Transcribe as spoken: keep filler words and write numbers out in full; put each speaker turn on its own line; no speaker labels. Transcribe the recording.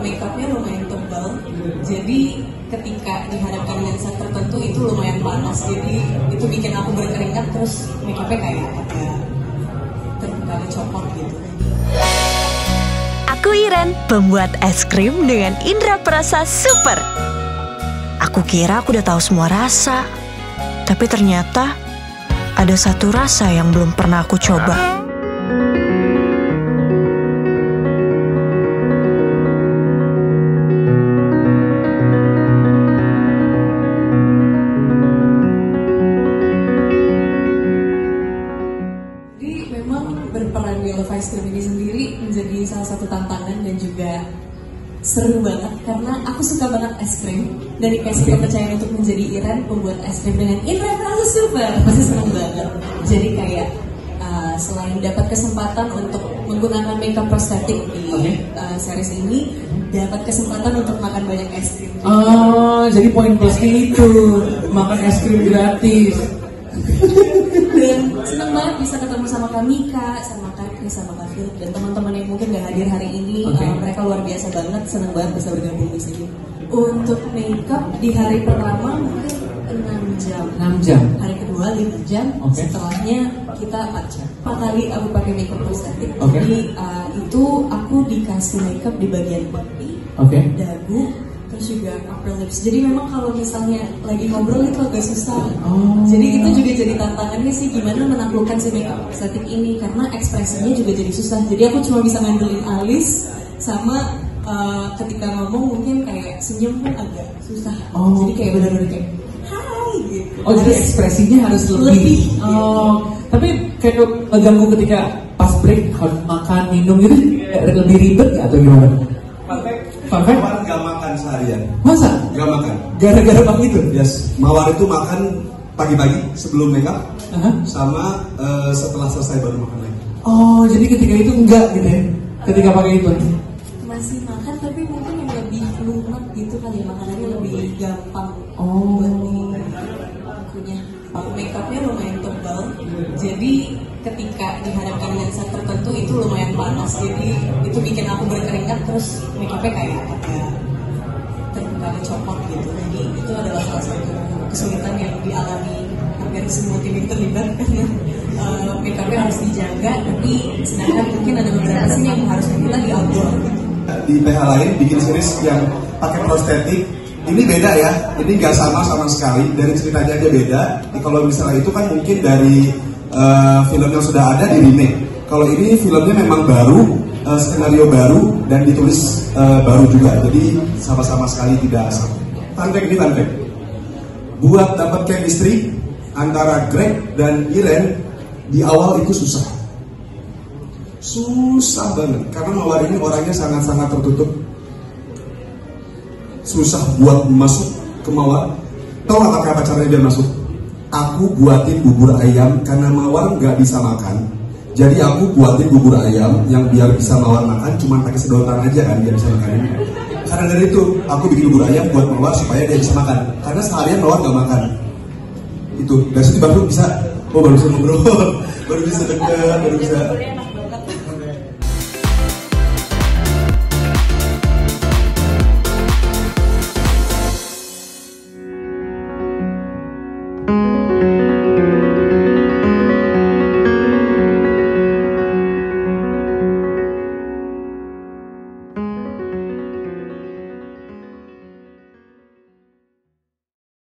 makeupnya lumayan tebal, jadi ketika dihadapkan dengan set tertentu itu lumayan panas, jadi itu bikin aku berkeringat, terus makeupnya kayak agak terbuka copot gitu.
Aku Iren, pembuat es krim dengan indera perasa super. Aku kira aku udah tahu semua rasa, tapi ternyata ada satu rasa yang belum pernah aku coba.
Berperan di Love Ice Cream ini sendiri menjadi salah satu tantangan dan juga seru banget karena aku suka banget es krim dan dikasih kepercayaan untuk menjadi Iren pembuat es krim dengan indera perasa super, pasti seneng banget. Jadi kayak uh, selain dapat kesempatan untuk menggunakan makeup prostetik di okay. uh, series ini, dapat kesempatan untuk makan banyak es krim.
Oh, jadi poin plusnya itu makan es krim gratis.
Dan seneng banget bisa ketemu sama Kak Mika, sama Kak Kris, sama Kak Philip dan teman-teman yang mungkin gak hadir hari ini. Okay. Uh, mereka luar biasa banget, seneng banget bisa bergabung di sini. Untuk makeup di hari pertama mungkin enam jam.
enam jam.
Hari kedua lima jam. Okay. Setelahnya kita empat jam. empat kali aku pakai makeup prostetik. Okay. Jadi uh, itu aku dikasih makeup di bagian pipi, okay. dagu, terus juga upper lips. Jadi memang kalau misalnya lagi ngobrol itu agak susah. Oh. Jadi itu juga jadi tantangannya sih gimana menaklukkan si makeup prostetik ini karena ekspresinya juga jadi susah. Jadi aku cuma bisa ngandelin alis sama uh, ketika ngomong mungkin kayak senyum pun agak susah. Oh. Jadi kayak benar-benar kayak hai gitu.
Oh, jadi ekspresinya harus lebih. lebih oh. Gitu. Tapi kayak ngeganggu ketika pas break harus makan minum gitu lebih ribet nggak atau gimana?
Mawar gak makan seharian.
Masa?
Gak makan.
Gara-gara bang itu?
Yes. Mawar itu makan pagi-pagi sebelum makeup, uh-huh. sama uh, setelah selesai baru makan lagi.
Oh, jadi ketika itu enggak gitu ya? Ketika pakai itu?
Masih makan tapi mungkin yang lebih lunak gitu kali ya, makanannya lebih gampang.
Oh.
Buat di akunya. Makeupnya lumayan tebal, jadi ketika dihadapkan dengan set tertentu itu lumayan panas, jadi itu bikin aku berkeringat, terus makeupnya kayak agak terbuka copot gitu. Jadi itu adalah salah satu kesulitan yang dialami hampir semua tim yang terlibat karena uh, makeupnya harus dijaga, tapi sedangkan mungkin ada beberapa scene yang harus kita di outdoor gitu.
Di P H lain bikin series yang pakai prostetik. Ini beda ya, ini nggak sama sama sekali, dari ceritanya aja beda. Kalau misalnya itu kan mungkin dari uh, film yang sudah ada di remake. Kalau ini filmnya memang baru, uh, skenario baru dan ditulis uh, baru juga. Jadi sama-sama sekali tidak sama. Tantek ini tantek. Buat dapat chemistry antara Greg dan Iren di awal itu susah. Susah banget, karena Mawar ini orangnya sangat-sangat tertutup. Susah buat masuk ke Mawar. Tahu nggak pakai apa caranya biar masuk? Aku buatin bubur ayam karena Mawar nggak bisa makan. Jadi aku buatin bubur ayam yang biar bisa Mawar makan, cuma pakai sedotan aja kan biar bisa makan. Karena dari itu aku bikin bubur ayam buat Mawar supaya dia bisa makan. Karena seharian Mawar nggak makan. Itu dari situ baru bisa, oh baru bisa ngobrol, baru bisa deket, baru bisa.